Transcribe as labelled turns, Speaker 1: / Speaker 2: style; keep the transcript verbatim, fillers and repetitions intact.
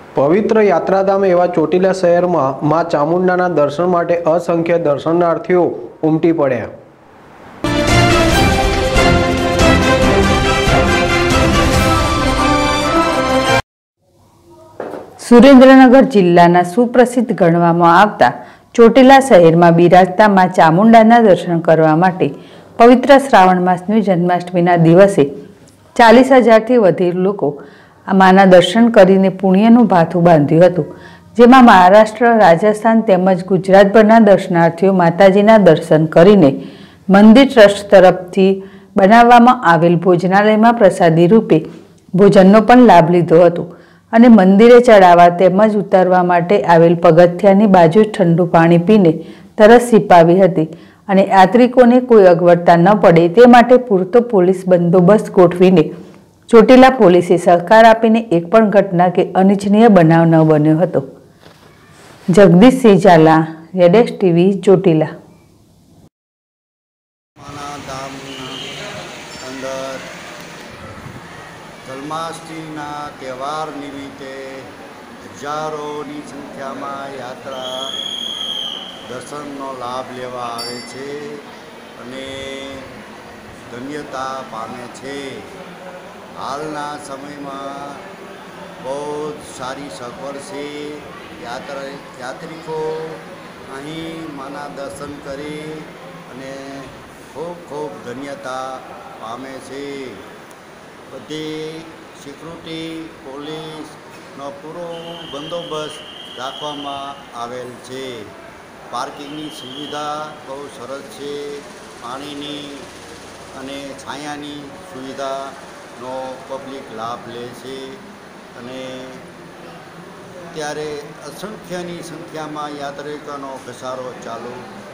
Speaker 1: પવિત્ર યાત્રાધામ એવા ચોટીલા શહેરમાં માં ચામુંડાના દર્શન માટે અસંખ્ય દર્શનાર્થીઓ ઉમટી પડ્યા.
Speaker 2: સુરેન્દ્રનગર જિલ્લાના સુપ્રસિદ્ધ ગણવામાં આવતા ચોટીલા શહેરમાં બિરાજતા માં ચામુંડાના દર્શન કરવા માટે પવિત્ર શ્રાવણ માસની જન્માષ્ટમીના દિવસે ચાલીસ હજારથી વધુ લોકો આ માના દર્શન કરીને પુણ્યનું ભાથું બાંધ્યું હતું, જેમાં મહારાષ્ટ્ર, રાજસ્થાન તેમજ ગુજરાતભરના દર્શનાર્થીઓ માતાજીના દર્શન કરીને મંદિર ટ્રસ્ટ તરફથી બનાવવામાં આવેલ ભોજનાલયમાં પ્રસાદી રૂપે ભોજનનો પણ લાભ લીધો હતો અને મંદિરે ચડાવવા તેમજ ઉતારવા માટે આવેલ પગથિયાની બાજુ ઠંડુ પાણી પીને તરસ છીપાવી હતી અને યાત્રિકોને કોઈ અગવડતા ન પડે તે માટે પૂરતો પોલીસ બંદોબસ્ત ગોઠવીને ચોટીલા પોલીસે સહકાર આપીને એક પણ ઘટના કે અનિચ્છનીય બનાવ ન બન્યો હતો. Jagdishsinh Zala, Z TV, Chotila.
Speaker 3: જન્માષ્ટમીના તહેવાર નિમિત્તે હજારોની સંખ્યામાં યાત્રા દર્શનનો લાભ લેવા આવે છે અને ધન્યતા પામે છે. હાલના સમયમાં બહુ સારી સગવડ છે. યાત્રા યાત્રિકો અહીં માના દર્શન કરી અને ખૂબ ખૂબ ધન્યતા પામે છે. બધી સિક્યુરિટી પોલીસનો પૂરો બંદોબસ્ત રાખવામાં આવેલ છે. પાર્કિંગની સુવિધા બહુ સરસ છે. પાણીની અને છાયાની સુવિધાનો પબ્લિક લાભ લે છે અને ત્યારે અસંખ્યની સંખ્યામાં યાત્રિકોનો ઘસારો ચાલુ